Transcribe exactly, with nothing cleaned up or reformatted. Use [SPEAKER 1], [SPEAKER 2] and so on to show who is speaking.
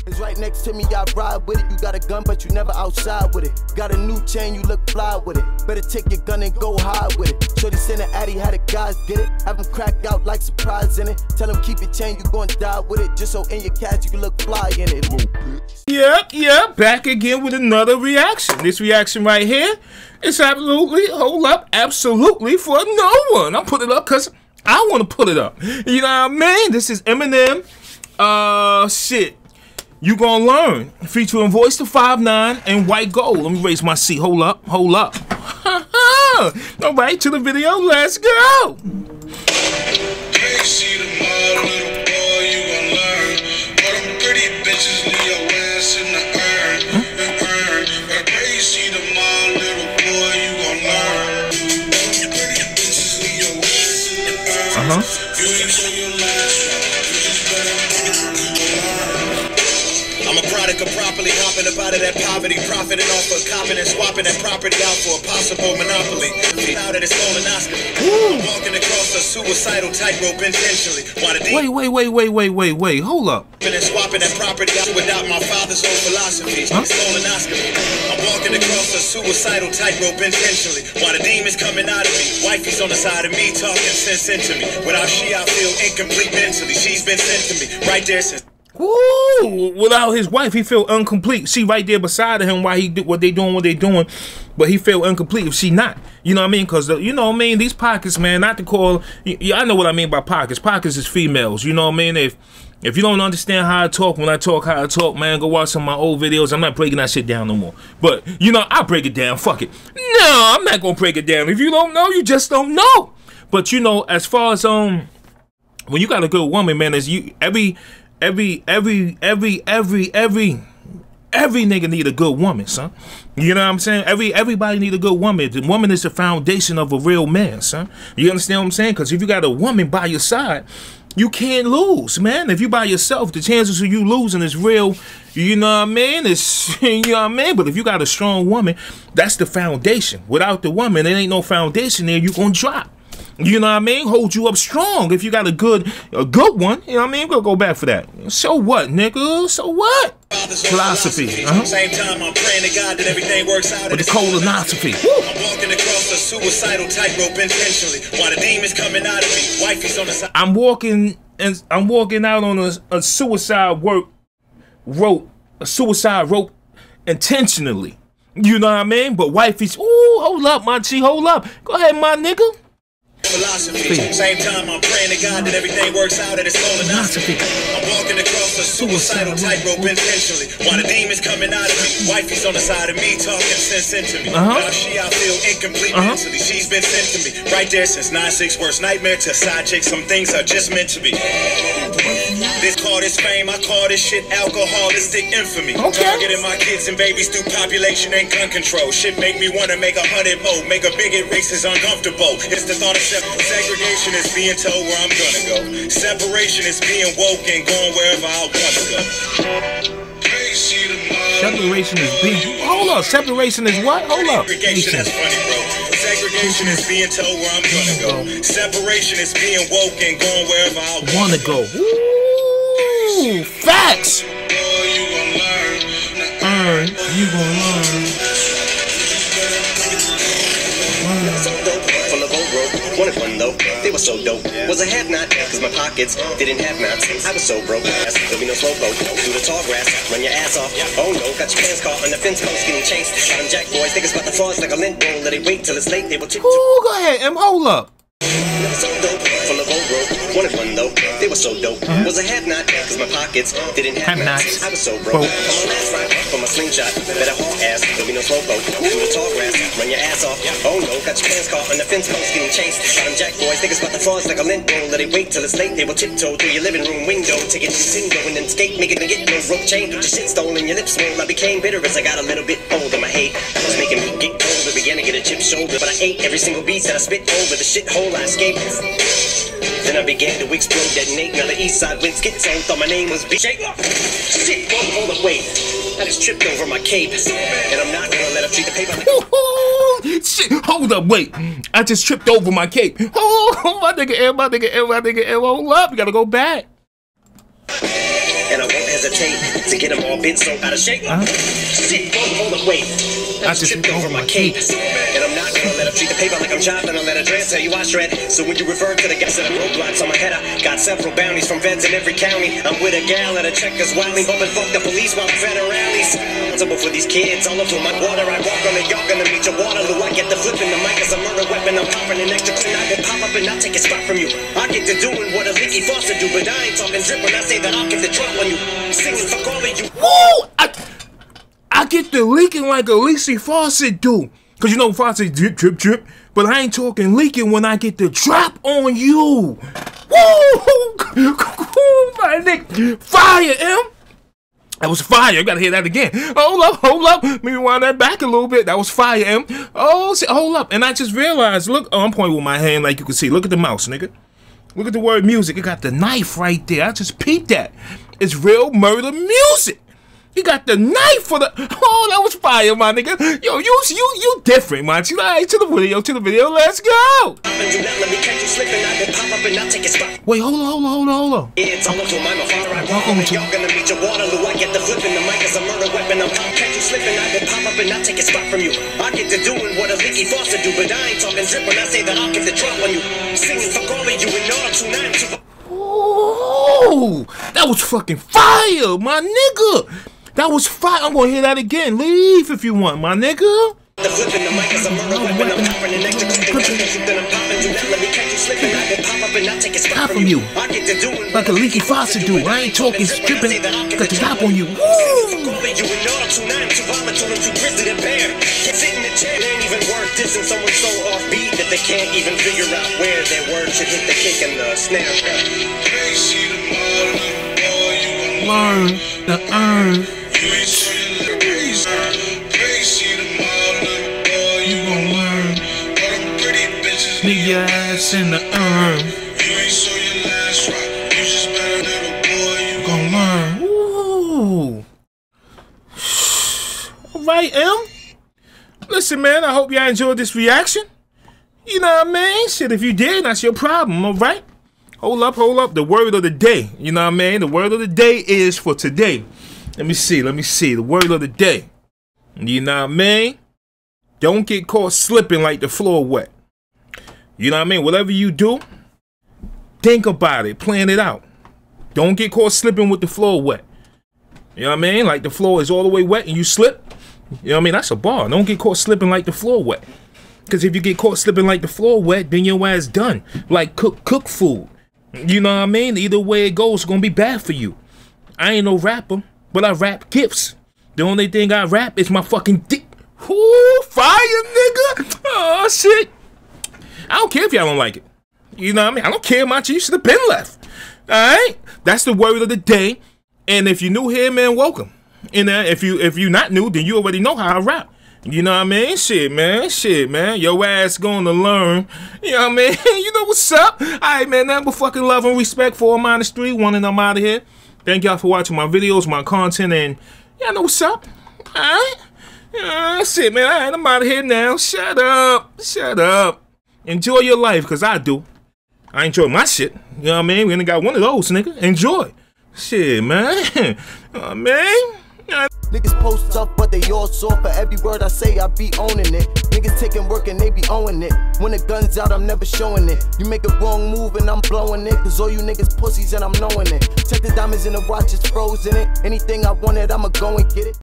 [SPEAKER 1] It's right next to me, I ride with it. You got a gun, but you never outside with it. Got a new chain, you look fly with it. Better take your gun and go high with it. Shorty send an addy, how the guys get it. Have them cracked out like surprise in it. Tell them keep your chain, you gon' die with it. Just so in your cash you can look fly in it.
[SPEAKER 2] Yep, yep, back again with another reaction. This reaction right here is absolutely, hold up, absolutely for no one. I'll put it up because I want to put it up. You know what I mean? This is Eminem. Uh, shit. You Gonna Learn, featuring Voice the five nine and White Gold. Let me raise my seat. Hold up, hold up. All right, to the video. Let's go.
[SPEAKER 3] Hey, see tomorrow, little boy, you gon' learn. All them pretty bitches leave your ass in the urn, urn. Hey, see tomorrow, little boy, you gon' learn. Pretty bitches leave your ass in the urn. Uh huh. You ain't show your last one. You just better learn. I'm a product of properly hopping up out of that poverty, profiting off of copping and swapping that property out for a possible monopoly. Out of this colonoscopy, I'm walking across a suicidal tightrope intentionally.
[SPEAKER 2] Wait, wait, wait, wait, wait, wait, wait, hold up.
[SPEAKER 3] And swapping that property out without my father's own philosophies. Huh? It's colonoscopy. I'm walking across a suicidal tightrope intentionally. While the demons coming out of me, wifey's on the side of me talking sense into me. Without she, I feel incomplete mentally. She's been sent to me right there since.
[SPEAKER 2] Woo! Without his wife, he feel incomplete. She right there beside him while he do what they doing, what they doing, but he feel incomplete if she not. You know what I mean? Because you know what I mean. These pockets, man. Not to call. Yeah, I know what I mean by pockets. Pockets is females. You know what I mean? If if you don't understand how I talk when I talk how I talk, man, go watch some of my old videos. I'm not breaking that shit down no more. But you know, I break it down. Fuck it. No, I'm not gonna break it down. If you don't know, you just don't know. But you know, as far as um, when you got a good woman, man, is you every. Every, every, every, every, every, every nigga need a good woman, son. You know what I'm saying? Every, everybody need a good woman. The woman is the foundation of a real man, son. You understand what I'm saying? Because if you got a woman by your side, you can't lose, man. If you by yourself, the chances of you losing is real. You know what I mean? It's, you know what I mean? But if you got a strong woman, that's the foundation. Without the woman, there ain't no foundation there. You gonna drop. You know what I mean? Hold you up strong if you got a good a good one. You know what I mean? We're gonna go back for that. So what, nigga? So what? Philosophy. Uh-huh.
[SPEAKER 3] Same time I'm praying to God that everything works out.
[SPEAKER 2] With the colonoscopy.
[SPEAKER 3] I'm walking across a suicidal tightrope intentionally. While the demons coming out of me, wifey's on the side.
[SPEAKER 2] I'm walking and I'm walking out on a, a suicide work rope, a suicide rope intentionally. You know what I mean? But wifey's, ooh, hold up, my G, hold up. Go ahead, my nigga.
[SPEAKER 3] Philosophy. Same time I'm praying to God that everything works out at its colonoscopy. I'm walking across a suicidal tightrope intentionally. While the demons coming out of me, wifey's on the side of me talking sense into me. Uh-huh. Without she, I feel incomplete uh-huh. mentally. She's been sent to me right there since nine six worst nightmare to side chick. Some things are just meant to be. This call this fame, I call this shit alcoholistic infamy. Okay. Targeting my kids and babies through population and gun control. Shit make me wanna make a hundred more. Make a bigot racist uncomfortable. It's the thought of segregation is being told where I'm gonna go. Separation is being woke and going wherever I wanna go.
[SPEAKER 2] Separation is being. Hold up. Separation is what? Hold up.
[SPEAKER 3] Segregation, that's funny, bro. Segregation is being told where I'm gonna go. Separation is being woke and going wherever I
[SPEAKER 2] wanna go. Ooh, facts. Earn, you gon' learn.
[SPEAKER 4] Wanted one though, they were so dope. Was a have not, cause my pockets didn't have knots. I was so broke, there'll be no slowpoke. Through the tall grass, run your ass off. Oh no, got your pants caught on the fence post getting chased. Got them jack boys, think it's about the flaws like a lint roll. Let it wait till it's late, they will tip.
[SPEAKER 2] Ooh, go ahead, Em, hold up.
[SPEAKER 4] Never so dope, full of old rope. Wanted one though, they were so dope. Uh-huh. Was a have not, cause my pockets didn't have, have knots. I was so broke. Come on, last ride for my slingshot. Better haul ass, there'll be no slowpoke. Through the tall grass, run your ass off. Oh no, got your pants caught on the fence post getting chased. Got them jack boys, think it's about the flaws like a lint roll. Let it wait till it's late, they will tiptoe through your living room window. Take it to Cinco and then skate, make it and get no rope chain. With your shit stolen, your lips swole. I became bitter as I got a little bit older. My hate was making me get colder. Began to get a chip shoulder, but I ate every single beat that I spit over the shithole I escaped. Then I began to explode, detonate. Now the east side went schizo. Thought my name was B. Shit, hold, hold up, wait. I just tripped over my cape, and I'm not gonna let her treat the paper like.
[SPEAKER 2] Shit, hold up, wait. I just tripped over my cape. Oh, my nigga, my nigga, my nigga, hold up. You gotta go back.
[SPEAKER 4] and I won't hesitate to get them all bent so out of shape. Uh-huh. Shit, hold, hold up, wait. I just tripped over my cape. And I'm not gonna let her treat the paper like I'm chopped, and I'll let her dress tell you I shred. So when you refer to the guys that have roadblocks on my head, I got several bounties from feds in every county. I'm with a gal at a Checkers wildly, bumping fuck the police while I'm fed rallies. Responsible for these kids, all over my water. I walk on the York and I meet your Waterloo. I get the flipping, the mic is a murder weapon. I'm popping an extra clean. I will pop up and I'll take a spot from you. I get to doing what a leaky faucet do, but I ain't talking drip when I say that I'll get the drop on you. Singing fuck all of you.
[SPEAKER 2] Woo! I I get the leaking like a Lacey Faucet do. Cause you know Faucet drip, drip, drip. But I ain't talking leaking when I get the drop on you. Woo! My nigga. Fire, M. That was fire. You gotta hear that again. Hold up, hold up. Let me rewind that back a little bit. That was fire, M. Oh, see, hold up. And I just realized, look, oh, I'm pointing with my hand like you can see. Look at the mouse, nigga. Look at the word music. It got the knife right there. I just peeped that. It's real murder music. You got the knife for the. Oh, that was fire, my nigga. Yo, you, you, you different, man. All right, to the video, to the video. Let's go. Wait, hold on, hold on, hold on, hold on.
[SPEAKER 4] It's all over my father. I walk on the York and I meet your Waterloo. I get the flipping, the mic is a murder weapon. I'm catch you slipping, I will pop up and I'll take a spot from you. I get to doing what a leaky faucet do, but I ain't talking drip when I say that I'll get the drop on you. Singing fuck all of you in order to nine to.
[SPEAKER 2] Oh, that was fucking fire, my nigga. That was fire. I'm gonna hear that again. Leave if you want, my nigga.
[SPEAKER 4] The flipping, the mic is a murder weapon. I'm popping an extra clicking, then I'm popping. Do not let me catch you slipping. I will pop up and I'll take a spot from you. I get to doing
[SPEAKER 2] like a leaky faucet do. I ain't talking stripping. Got the drop on you. Woo!
[SPEAKER 4] You in order to nine to vomit till I'm too grizzly to bear. Can't sit in the chair. It ain't even worth dissing someone so offbeat that they can't even figure out where their word should hit the kick and the snare.
[SPEAKER 2] Learn the earn. You gon' learn. Leave your ass in the urn. You gon' learn. Ooh. Alright, M. Listen, man, I hope y'all enjoyed this reaction. You know what I mean? Shit, if you did, that's your problem, alright? Hold up, hold up. The word of the day. You know what I mean? The word of the day is for today. Let me see, let me see. The word of the day. You know what I mean? Don't get caught slipping like the floor wet. You know what I mean? Whatever you do, think about it. Plan it out. Don't get caught slipping with the floor wet. You know what I mean? Like the floor is all the way wet and you slip. You know what I mean? That's a bar. Don't get caught slipping like the floor wet. Because if you get caught slipping like the floor wet, then your ass done. Like cook, cook food. You know what I mean? Either way it goes, it's going to be bad for you. I ain't no rapper. But I rap gifts. The only thing I rap is my fucking dick. Ooh, fire, nigga. Oh, shit. I don't care if y'all don't like it. You know what I mean? I don't care much. You should have been left. All right? That's the word of the day. And if you're new here, man, welcome. And uh, if you if you're not new, then you already know how I rap. You know what I mean? Shit, man. Shit, man. Your ass gonna learn. You know what I mean? You know what's up? All right, man. Nothing but fucking love and respect for all mine the street. One and I'm out of here. Thank y'all for watching my videos, my content, and y'all know what's up. Alright? Uh, shit, man. Alright, I'm out of here now. Shut up. Shut up. Enjoy your life, because I do. I enjoy my shit. You know what I mean? We only got one of those, nigga. Enjoy. Shit, man. Uh, man. Uh,
[SPEAKER 1] Niggas post up, but they all soft. For every word I say, I be owning it. Niggas taking work and they be owning it. When the gun's out, I'm never showing it. You make a wrong move and I'm blowing it. Cause all you niggas pussies and I'm knowing it. Check the diamonds in the watch, it's frozen it. Anything I wanted, I'ma go and get it.